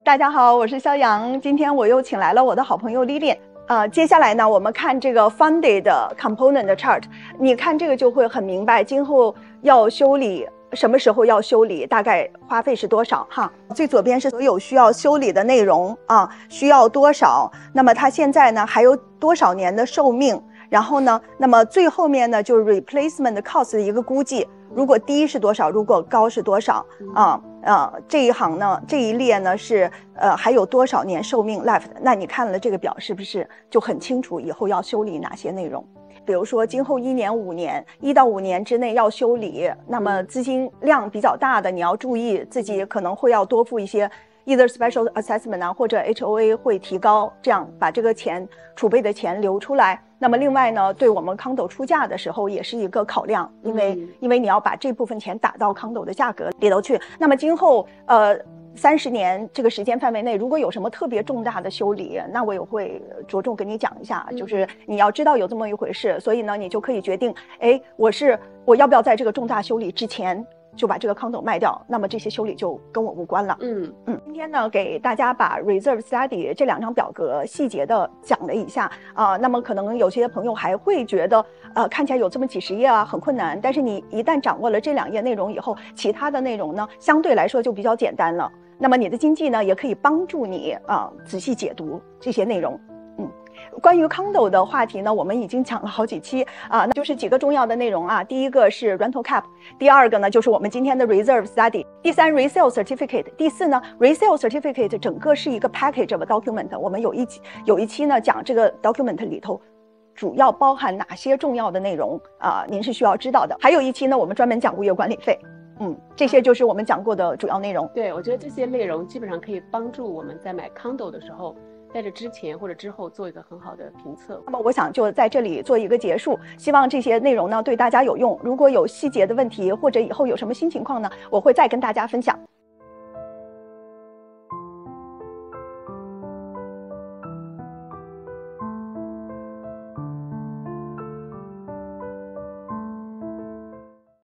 大家好，我是肖阳。今天我又请来了我的好朋友 Lilian。接下来呢，我们看这个 funded component chart。你看这个就会很明白，今后要修理，什么时候要修理，大概花费是多少哈。最左边是所有需要修理的内容啊，需要多少？那么它现在呢还有多少年的寿命？然后呢，那么最后面呢就是 replacement cost 的一个估计。如果低是多少，如果高是多少这一行呢，这一列呢是还有多少年寿命 left。那你看了这个表是不是就很清楚以后要修理哪些内容？比如说今后1年、5年，1到5年之内要修理，那么资金量比较大的，你要注意自己可能会要多付一些。either special assessment 或者 HOA 会提高，这样把这个钱储备的钱留出来。那么另外呢，对我们condo出价的时候也是一个考量，因为你要把这部分钱打到condo的价格里头去。那么今后30年这个时间范围内，如果有什么特别重大的修理，那我也会着重跟你讲一下，就是你要知道有这么一回事，所以呢，你就可以决定，我要不要在这个重大修理之前就把这个condo卖掉，那么这些修理就跟我无关了。今天呢，给大家把 reserve study 这2张表格细节的讲了一下那么可能有些朋友还会觉得看起来有这么几十页很困难，但是你一旦掌握了这2页内容以后，其他的内容呢相对来说就比较简单了。那么你的经纪呢也可以帮助你仔细解读这些内容。关于condo的话题呢，我们已经讲了好几期那就是几个重要的内容第一个是 rental cap， 第二个呢就是我们今天的 reserve study， 第三 resale certificate， 第四呢 resale certificate 整个是一个 package of document， 我们有一期呢讲这个 document 里头主要包含哪些重要的内容您是需要知道的。还有一期呢我们专门讲物业管理费。这些就是我们讲过的主要内容。 对，我觉得这些内容基本上可以帮助我们在买 condo 的时候，在这之前或者之后做一个很好的评测。 那么我想就在这里做一个结束，希望这些内容呢对大家有用。如果有细节的问题或者以后有什么新情况呢，我会再跟大家分享。